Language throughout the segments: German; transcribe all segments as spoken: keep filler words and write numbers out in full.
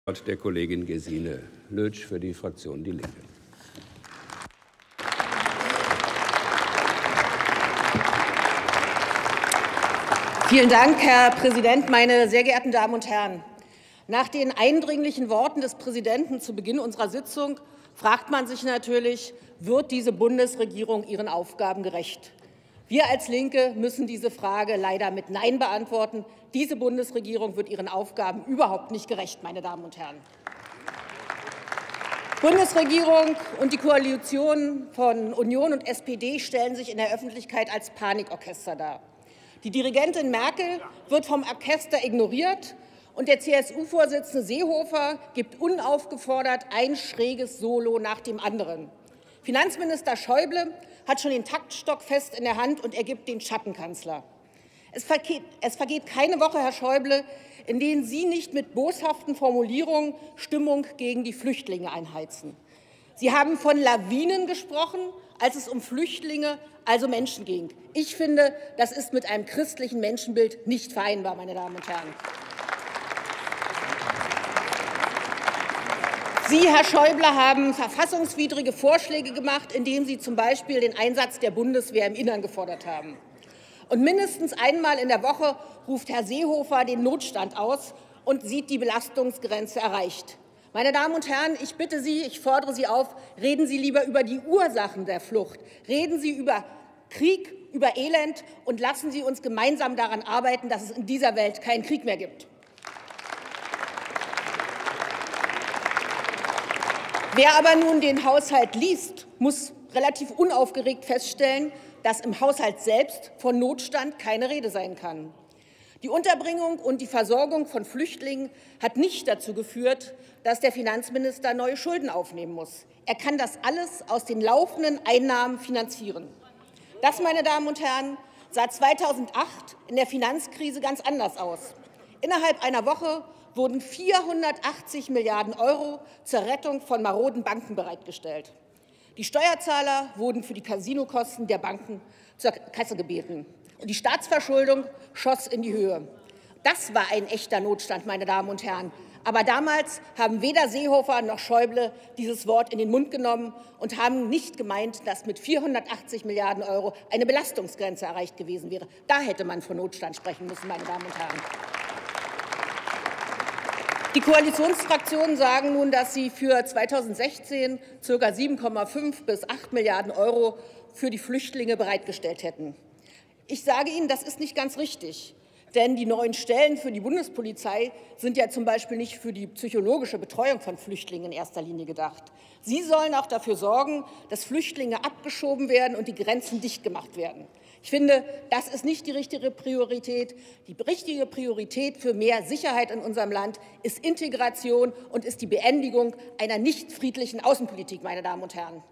Wort der Kollegin Gesine Lötsch für die Fraktion Die Linke. Vielen Dank, Herr Präsident, meine sehr geehrten Damen und Herren! Nach den eindringlichen Worten des Präsidenten zu Beginn unserer Sitzung fragt man sich natürlich, wird diese Bundesregierung ihren Aufgaben gerecht? Wir als Linke müssen diese Frage leider mit Nein beantworten. Diese Bundesregierung wird ihren Aufgaben überhaupt nicht gerecht, meine Damen und Herren. Bundesregierung und die Koalition von Union und S P D stellen sich in der Öffentlichkeit als Panikorchester dar. Die Dirigentin Merkel wird vom Orchester ignoriert, und der C S U-Vorsitzende Seehofer gibt unaufgefordert ein schräges Solo nach dem anderen. Finanzminister Schäuble hat schon den Taktstock fest in der Hand und er gibt den Schattenkanzler. Es vergeht, es vergeht keine Woche, Herr Schäuble, in denen Sie nicht mit boshaften Formulierungen Stimmung gegen die Flüchtlinge einheizen. Sie haben von Lawinen gesprochen, als es um Flüchtlinge, also Menschen ging. Ich finde, das ist mit einem christlichen Menschenbild nicht vereinbar, meine Damen und Herren. Sie, Herr Schäuble, haben verfassungswidrige Vorschläge gemacht, indem Sie zum Beispiel den Einsatz der Bundeswehr im Innern gefordert haben. Und mindestens einmal in der Woche ruft Herr Seehofer den Notstand aus und sieht die Belastungsgrenze erreicht. Meine Damen und Herren, ich bitte Sie, ich fordere Sie auf, reden Sie lieber über die Ursachen der Flucht. Reden Sie über Krieg, über Elend und lassen Sie uns gemeinsam daran arbeiten, dass es in dieser Welt keinen Krieg mehr gibt. Wer aber nun den Haushalt liest, muss relativ unaufgeregt feststellen, dass im Haushalt selbst von Notstand keine Rede sein kann. Die Unterbringung und die Versorgung von Flüchtlingen hat nicht dazu geführt, dass der Finanzminister neue Schulden aufnehmen muss. Er kann das alles aus den laufenden Einnahmen finanzieren. Das, meine Damen und Herren, sah zweitausendacht in der Finanzkrise ganz anders aus. Innerhalb einer Woche wurden vierhundertachtzig Milliarden Euro zur Rettung von maroden Banken bereitgestellt. Die Steuerzahler wurden für die Casinokosten der Banken zur Kasse gebeten. Und die Staatsverschuldung schoss in die Höhe. Das war ein echter Notstand, meine Damen und Herren. Aber damals haben weder Seehofer noch Schäuble dieses Wort in den Mund genommen und haben nicht gemeint, dass mit vierhundertachtzig Milliarden Euro eine Belastungsgrenze erreicht gewesen wäre. Da hätte man von Notstand sprechen müssen, meine Damen und Herren. Die Koalitionsfraktionen sagen nun, dass sie für zweitausendsechzehn ca. sieben Komma fünf bis acht Milliarden Euro für die Flüchtlinge bereitgestellt hätten. Ich sage Ihnen, das ist nicht ganz richtig. Denn die neuen Stellen für die Bundespolizei sind ja zum Beispiel nicht für die psychologische Betreuung von Flüchtlingen in erster Linie gedacht. Sie sollen auch dafür sorgen, dass Flüchtlinge abgeschoben werden und die Grenzen dicht gemacht werden. Ich finde, das ist nicht die richtige Priorität. Die richtige Priorität für mehr Sicherheit in unserem Land ist Integration und ist die Beendigung einer nicht friedlichen Außenpolitik, meine Damen und Herren.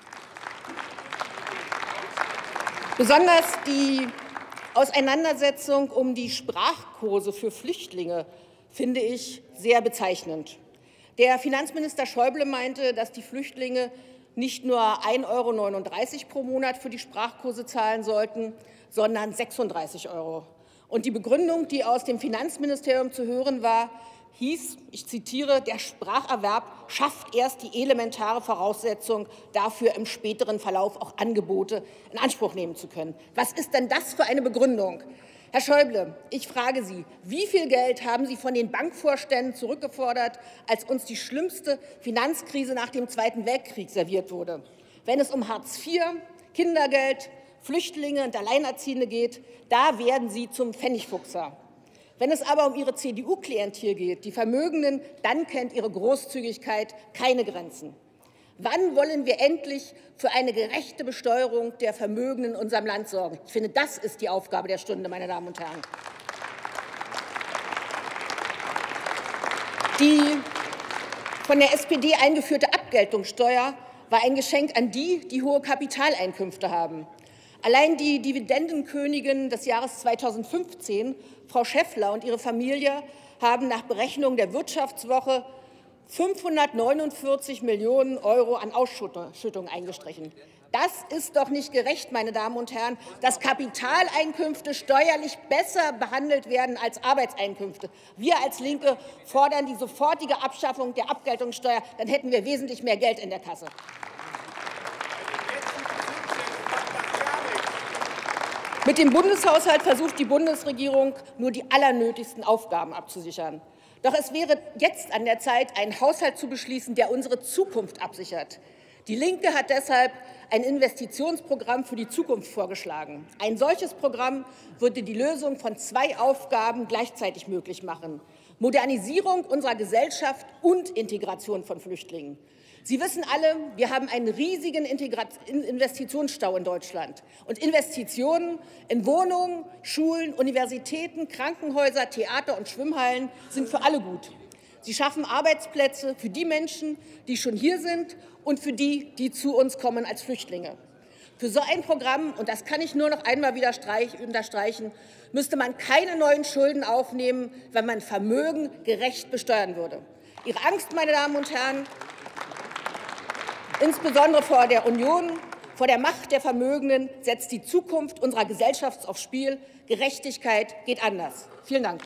Besonders die Auseinandersetzung um die Sprachkurse für Flüchtlinge finde ich sehr bezeichnend. Der Finanzminister Schäuble meinte, dass die Flüchtlinge nicht nur ein Euro neununddreißig pro Monat für die Sprachkurse zahlen sollten, sondern sechsunddreißig Euro. Und die Begründung, die aus dem Finanzministerium zu hören war, hieß, ich zitiere, der Spracherwerb schafft erst die elementare Voraussetzung dafür, im späteren Verlauf auch Angebote in Anspruch nehmen zu können. Was ist denn das für eine Begründung? Herr Schäuble, ich frage Sie, wie viel Geld haben Sie von den Bankvorständen zurückgefordert, als uns die schlimmste Finanzkrise nach dem Zweiten Weltkrieg serviert wurde? Wenn es um Hartz vier, Kindergeld, Flüchtlinge und Alleinerziehende geht, da werden Sie zum Pfennigfuchser. Wenn es aber um Ihre C D U-Klientel geht, die Vermögenden, dann kennt Ihre Großzügigkeit keine Grenzen. Wann wollen wir endlich für eine gerechte Besteuerung der Vermögenden in unserem Land sorgen? Ich finde, das ist die Aufgabe der Stunde, meine Damen und Herren. Die von der S P D eingeführte Abgeltungssteuer war ein Geschenk an die, die hohe Kapitaleinkünfte haben. Allein die Dividendenkönigin des Jahres zweitausendfünfzehn, Frau Schäffler und ihre Familie, haben nach Berechnung der Wirtschaftswoche fünfhundertneunundvierzig Millionen Euro an Ausschüttungen eingestrichen. Das ist doch nicht gerecht, meine Damen und Herren, dass Kapitaleinkünfte steuerlich besser behandelt werden als Arbeitseinkünfte. Wir als Linke fordern die sofortige Abschaffung der Abgeltungssteuer. Dann hätten wir wesentlich mehr Geld in der Kasse. Mit dem Bundeshaushalt versucht die Bundesregierung, nur die allernötigsten Aufgaben abzusichern. Doch es wäre jetzt an der Zeit, einen Haushalt zu beschließen, der unsere Zukunft absichert. Die Linke hat deshalb ein Investitionsprogramm für die Zukunft vorgeschlagen. Ein solches Programm würde die Lösung von zwei Aufgaben gleichzeitig möglich machen: Modernisierung unserer Gesellschaft und Integration von Flüchtlingen. Sie wissen alle, wir haben einen riesigen Investitionsstau in Deutschland. Und Investitionen in Wohnungen, Schulen, Universitäten, Krankenhäuser, Theater und Schwimmhallen sind für alle gut. Sie schaffen Arbeitsplätze für die Menschen, die schon hier sind, und für die, die zu uns kommen als Flüchtlinge. Für so ein Programm, und das kann ich nur noch einmal wieder unterstreichen, müsste man keine neuen Schulden aufnehmen, wenn man Vermögen gerecht besteuern würde. Ihre Angst, meine Damen und Herren, insbesondere vor der Union, vor der Macht der Vermögenden, setzt die Zukunft unserer Gesellschaft aufs Spiel. Gerechtigkeit geht anders. Vielen Dank.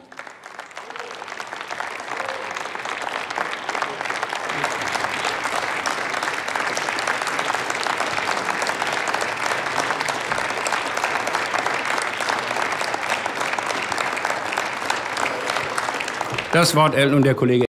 Das Wort erhält nun der Kollege